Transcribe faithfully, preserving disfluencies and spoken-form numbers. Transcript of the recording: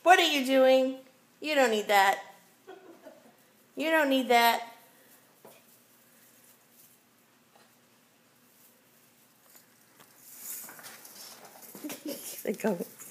What are you doing? You don't need that. You don't need that. There it goes.